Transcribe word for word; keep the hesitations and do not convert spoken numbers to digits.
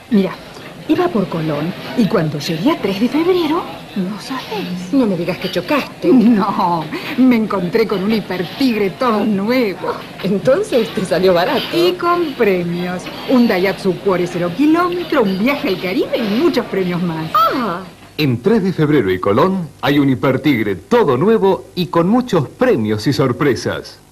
Mira, iba por Colón y cuando llegué a tres de febrero, ¿no sabes? No me digas que chocaste. No, me encontré con un hipertigre todo nuevo. Entonces te salió barato. Y con premios. Un Daihatsu Cuore cero kilómetro, un viaje al Caribe y muchos premios más. Ah. En tres de febrero y Colón hay un hipertigre todo nuevo y con muchos premios y sorpresas.